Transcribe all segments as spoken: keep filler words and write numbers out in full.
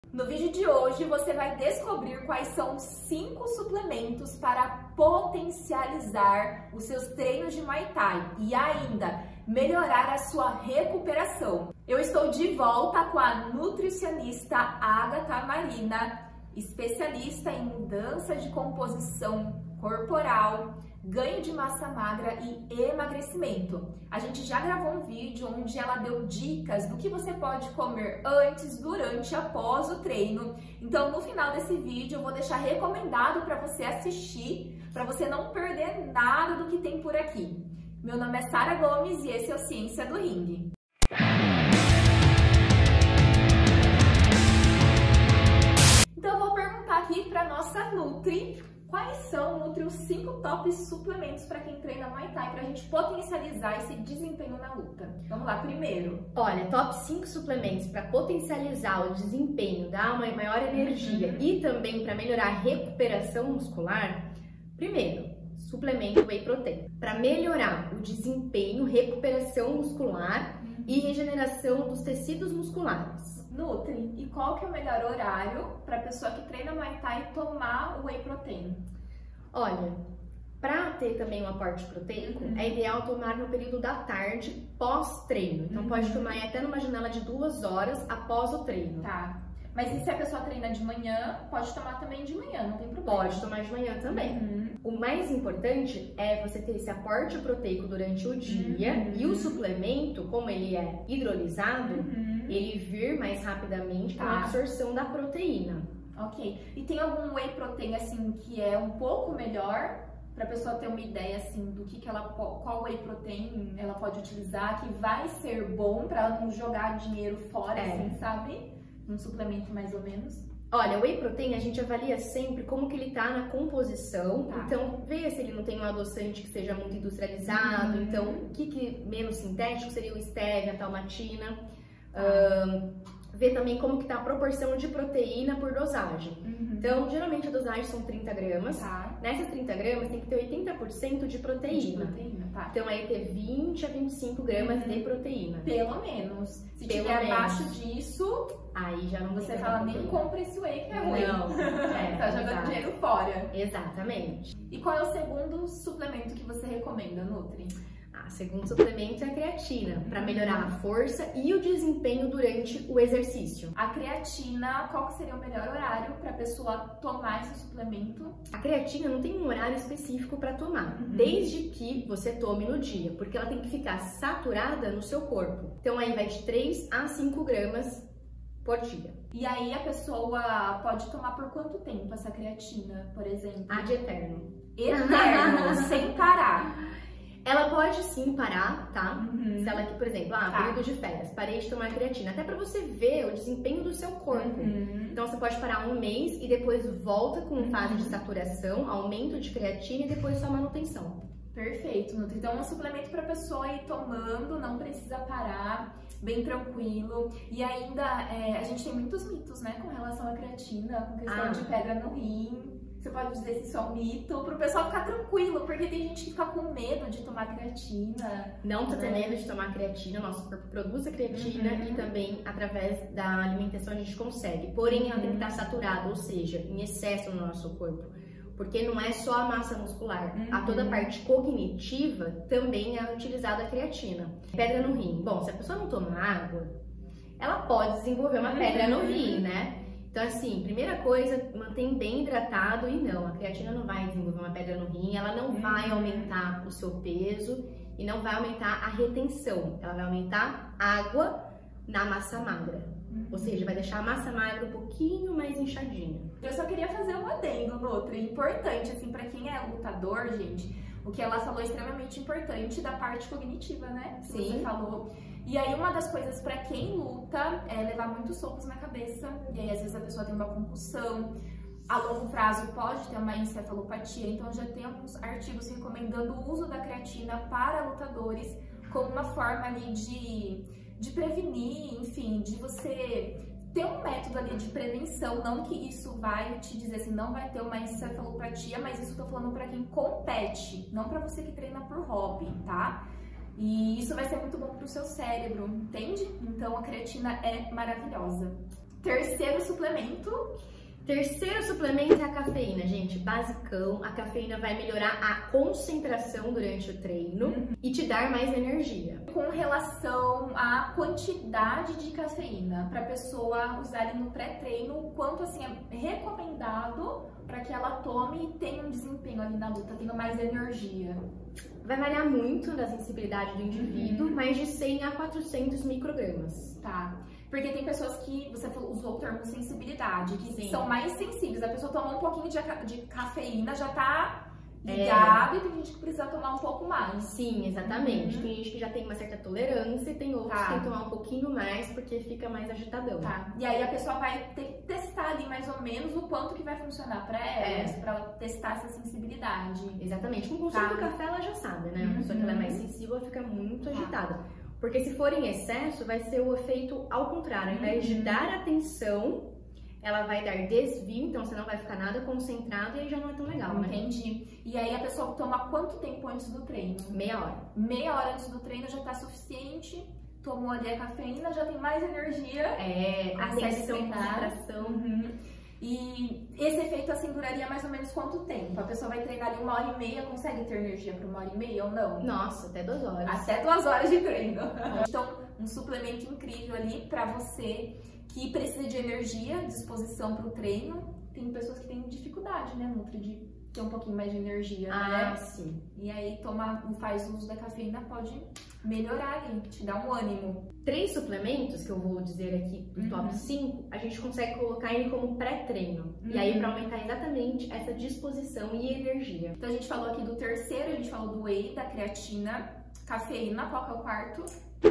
No vídeo de hoje você vai descobrir quais são os cinco suplementos para potencializar os seus treinos de Muay Thai e ainda melhorar a sua recuperação. Eu estou de volta com a nutricionista Agatha Marina, especialista em mudança de composição corporal, ganho de massa magra e emagrecimento. A gente já gravou um vídeo onde ela deu dicas do que você pode comer antes, durante e após o treino. Então, no final desse vídeo, eu vou deixar recomendado para você assistir, para você não perder nada do que tem por aqui. Meu nome é Sara Gomes e esse é o Ciência do Ringue. Então, eu vou perguntar aqui para nossa Nutri. Quais são, Nutri, os cinco top suplementos para quem treina Muay Thai, para a gente potencializar esse desempenho na luta? Vamos lá, primeiro. Olha, top cinco suplementos para potencializar o desempenho, dar uma maior energia uhum. e também para melhorar a recuperação muscular. Primeiro, suplemento Whey Protein. Para melhorar o desempenho, recuperação muscular uhum. e regeneração dos tecidos musculares. Nutri, e qual que é o melhor horário para a pessoa que treina Muay Thai tomar o Whey Protein? Olha, para ter também um aporte proteico, uhum. é ideal tomar no período da tarde, pós-treino. Então, uhum. pode tomar até numa janela de duas horas após o treino. Tá. Mas e se a pessoa treina de manhã, pode tomar também de manhã, não tem problema? Pode tomar de manhã também. Uhum. O mais importante é você ter esse aporte proteico durante o dia uhum. e o suplemento, como ele é hidrolisado, uhum. ele vir mais rapidamente com tá. a absorção da proteína. Ok. E tem algum Whey Protein, assim, que é um pouco melhor? Para a pessoa ter uma ideia, assim, do que, que ela, qual Whey Protein ela pode utilizar, que vai ser bom para ela não jogar dinheiro fora, é. assim, sabe? Um suplemento mais ou menos. Olha, o Whey Protein a gente avalia sempre como que ele tá na composição, tá. então vê se ele não tem um adoçante que seja muito industrializado, uhum. então o que, que menos sintético seria o stevia, a talmatina, tá. uh, vê também como que tá a proporção de proteína por dosagem. Uhum. Então, geralmente a dosagem são trinta gramas, tá. nessas trinta gramas tem que ter oitenta por cento de proteína. De proteína tá. Então aí ter vinte a vinte e cinco gramas uhum. de proteína. Pelo menos. Se Pelo tiver menos. abaixo disso, aí já não você fala, nem compra esse whey que é ruim. Não, é, tá jogando exato. dinheiro fora. Exatamente. E qual é o segundo suplemento que você recomenda, Nutri? Ah, segundo suplemento é a creatina, para melhorar a força e o desempenho durante o exercício. A creatina, qual que seria o melhor horário para a pessoa tomar esse suplemento? A creatina não tem um horário específico para tomar, uhum. desde que você tome no dia, porque ela tem que ficar saturada no seu corpo. Então aí vai de três a cinco gramas por dia. E aí a pessoa pode tomar por quanto tempo essa creatina, por exemplo? Ad eterno. Eterno, sem parar. Ela pode sim parar, tá? Uhum. Se ela, por exemplo, ah, tá. período de férias, parei de tomar creatina, até pra você ver o desempenho do seu corpo. Uhum. Então você pode parar um mês e depois volta com uhum. fase de saturação, aumento de creatina e depois sua manutenção. Perfeito, Nutri. Então é um suplemento pra pessoa ir tomando, não precisa parar, bem tranquilo. E ainda, é, a gente tem muitos mitos, né, com relação à creatina, com questão ah. de pedra no rim. Você pode dizer se isso é um mito, para o pessoal ficar tranquilo, porque tem gente que fica com medo de tomar creatina. Não precisa ter medo de tomar creatina, nosso corpo produz a creatina uhum. e também através da alimentação a gente consegue. Porém, ela tem que estar saturada, ou seja, em excesso no nosso corpo. Porque não é só a massa muscular, uhum. a toda a parte cognitiva também é utilizada a creatina. Pedra no rim. Bom, se a pessoa não toma água, ela pode desenvolver uma pedra no rim, né? Então, assim, primeira coisa, mantém bem hidratado e não, a creatina não vai desenvolver uma pedra no rim, ela não vai aumentar o seu peso e não vai aumentar a retenção, ela vai aumentar água na massa magra, uhum. ou seja, vai deixar a massa magra um pouquinho mais inchadinha. Eu só queria fazer um adendo, Nutri, importante, assim, pra quem é lutador, gente, o que ela falou é extremamente importante da parte cognitiva, né? Que Sim. você falou. E aí uma das coisas para quem luta é levar muitos socos na cabeça, e aí às vezes a pessoa tem uma concussão, a longo prazo pode ter uma encefalopatia, então já tem alguns artigos recomendando o uso da creatina para lutadores como uma forma ali de, de prevenir, enfim, de você ter um método ali de prevenção, não que isso vai te dizer assim, não vai ter uma encefalopatia, mas isso eu tô falando para quem compete, não para você que treina por hobby, tá? E isso vai ser muito bom pro seu cérebro, entende? Então a creatina é maravilhosa. Terceiro suplemento. Terceiro suplemento é a cafeína, gente, basicão. A cafeína vai melhorar a concentração durante o treino uhum. e te dar mais energia. Com relação à quantidade de cafeína para a pessoa usar ali no pré-treino, o quanto assim é recomendado para que ela tome e tenha um desempenho ali na luta, tenha mais energia? Vai variar muito da sensibilidade do indivíduo, uhum. mas de cem a quatrocentos microgramas. Tá. Porque tem pessoas que, você usou o termo sensibilidade, que Sim. são mais sensíveis. A pessoa tomou um pouquinho de, de cafeína, já tá ligado, é. e tem gente que precisa tomar um pouco mais. Sim, exatamente. Uhum. Tem gente que já tem uma certa tolerância e tem outros tá. que tem que tomar um pouquinho mais porque fica mais agitadão. Tá. E aí a pessoa vai ter que testar ali mais ou menos o quanto que vai funcionar pra ela, é. pra ela testar essa sensibilidade. Exatamente. Com o consumo tá. do café ela já sabe, né? Uhum. A pessoa que ela é mais sensível, ela fica muito tá. agitada. Porque se for em excesso, vai ser o efeito ao contrário. Ao invés de dar atenção, ela vai dar desvio, então você não vai ficar nada concentrado e aí já não é tão legal, né? Entendi. E aí a pessoa toma quanto tempo antes do treino? Meia hora. Meia hora antes do treino já tá suficiente, tomou ali a cafeína, já tem mais energia. É, atenção, concentração. Uhum. E esse efeito assim duraria mais ou menos quanto tempo? A pessoa vai treinar ali uma hora e meia, consegue ter energia por uma hora e meia ou não? Nossa, até duas horas. Até duas horas de treino. Então, um suplemento incrível ali pra você que precisa de energia, disposição pro treino. Tem pessoas que têm dificuldade, né, Nutri, de ter um pouquinho mais de energia, ah, né? sim. E aí, toma, faz uso da cafeína, pode melhorar ali, te dar um ânimo. Três suplementos que eu vou dizer aqui do uhum. top cinco, a gente consegue colocar ele como pré-treino. Uhum. E aí, pra aumentar exatamente essa disposição e energia. Então, a gente falou aqui do terceiro, a gente falou do whey, da creatina, cafeína, qual que é o quarto?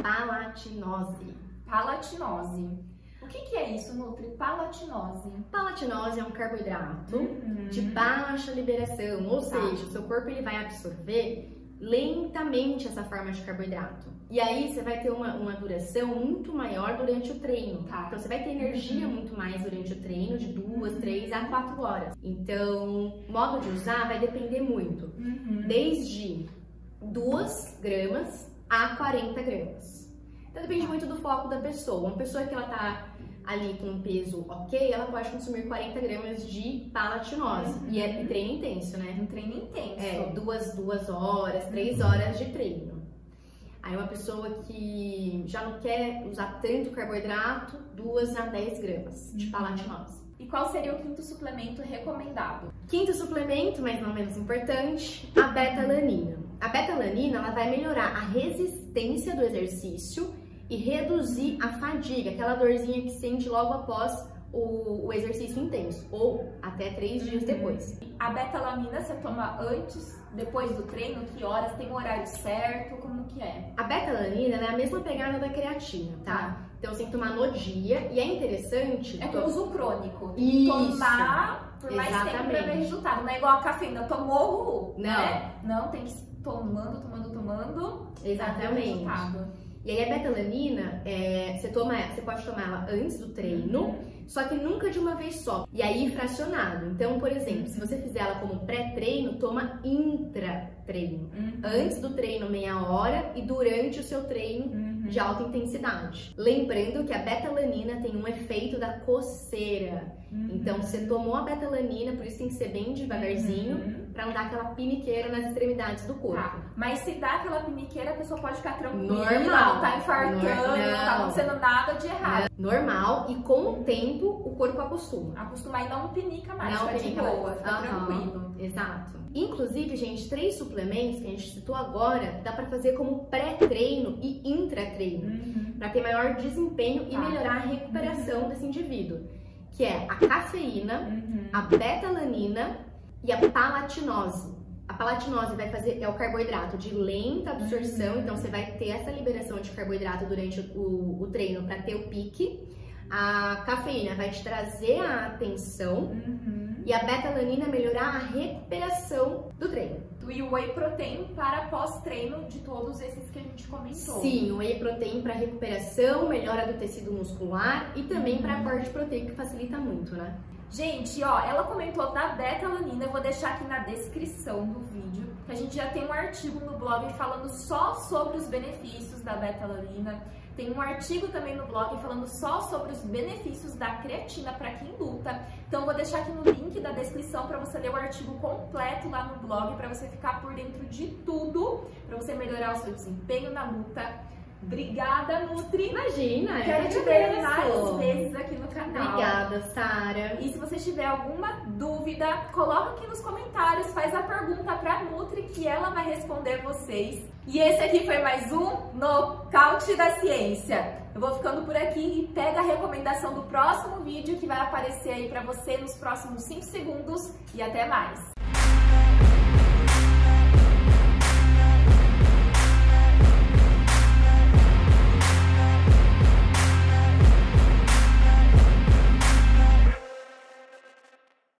Palatinose. Palatinose. O que, que é isso, Nutri? Palatinose. Palatinose é um carboidrato uhum. de baixa liberação, ou tá. seja, o seu corpo ele vai absorver lentamente essa forma de carboidrato. E aí você vai ter uma, uma duração muito maior durante o treino. Tá. Então você vai ter energia uhum. muito mais durante o treino, de duas, três a quatro horas. Então, o modo de usar vai depender muito. Uhum. Desde duas gramas a quarenta gramas. Então depende muito do foco da pessoa. Uma pessoa que ela tá ali com um peso ok, ela pode consumir quarenta gramas de palatinose. Uhum. E é treino intenso, né? Um treino intenso. É, duas, duas horas, três horas de treino. Aí uma pessoa que já não quer usar tanto carboidrato, duas a dez gramas de palatinose. E qual seria o quinto suplemento recomendado? Quinto suplemento, mas não menos importante, a beta-alanina. A beta-alanina ela vai melhorar a resistência do exercício e reduzir a fadiga, aquela dorzinha que sente logo após o, o exercício intenso, ou até três dias depois. A beta-alanina você toma antes, depois do treino? Que horas? Tem um horário certo? Como que é? A beta-alanina é a mesma pegada da creatina, tá? tá? Então você tem que tomar no dia, e é interessante... É com uso crônico. Isso. Tomar por mais Exatamente. tempo pra ver resultado. Não é igual a cafeína, tomou, não. né? Não, tem que ir tomando, tomando, tomando. Exatamente. E aí a beta-alanina, é, você, toma, você pode tomar ela antes do treino, uhum. só que nunca de uma vez só. E aí fracionado. Então, por exemplo, se você fizer ela como pré-treino, toma intra-treino. Uhum. Antes do treino, meia hora, e durante o seu treino uhum. de alta intensidade. Lembrando que a beta-alanina tem um efeito da coceira. Uhum. Então, você tomou a beta-alanina, por isso tem que ser bem devagarzinho, uhum. pra não dar aquela piniqueira nas extremidades do corpo. Tá. Mas se dá aquela piniqueira, a pessoa pode ficar tranquila, normal. Não tá infartando, não, não tá acontecendo nada de errado. Normal, e com o tempo, o corpo acostuma. Acostuma e não pinica mais, não fica pinica de boa, mais. fica uhum. tranquilo. Exato. Inclusive, gente, três suplementos que a gente citou agora, dá pra fazer como pré-treino e intratreino, uhum. pra ter maior desempenho tá. e melhorar a recuperação uhum. desse indivíduo. Que é a cafeína, uhum. a beta-alanina e a palatinose. A palatinose vai fazer, é o carboidrato de lenta absorção, uhum. então você vai ter essa liberação de carboidrato durante o, o treino para ter o pique. A cafeína vai te trazer a atenção uhum. e a beta-alanina melhorar a recuperação do treino. E o whey protein para pós-treino de todos esses que a gente comentou. Sim, o whey protein para recuperação, melhora do tecido muscular e também uhum. para aporte proteico, que facilita muito, né? Gente, ó, ela comentou da beta-alanina, eu vou deixar aqui na descrição do vídeo, que a gente já tem um artigo no blog falando só sobre os benefícios da beta-alanina, Tem um artigo também no blog falando só sobre os benefícios da creatina para quem luta. Então, vou deixar aqui no link da descrição para você ler o artigo completo lá no blog, para você ficar por dentro de tudo, para você melhorar o seu desempenho na luta. Obrigada, Nutri! Imagina! Quero te ver mais vezes aqui no canal. Obrigada, Sara! E se você tiver alguma dúvida, coloca aqui nos comentários, faz a pergunta pra Nutri que ela vai responder vocês. E esse aqui foi mais um Nocaute da Ciência. Eu vou ficando por aqui e pega a recomendação do próximo vídeo que vai aparecer aí pra você nos próximos cinco segundos. E até mais!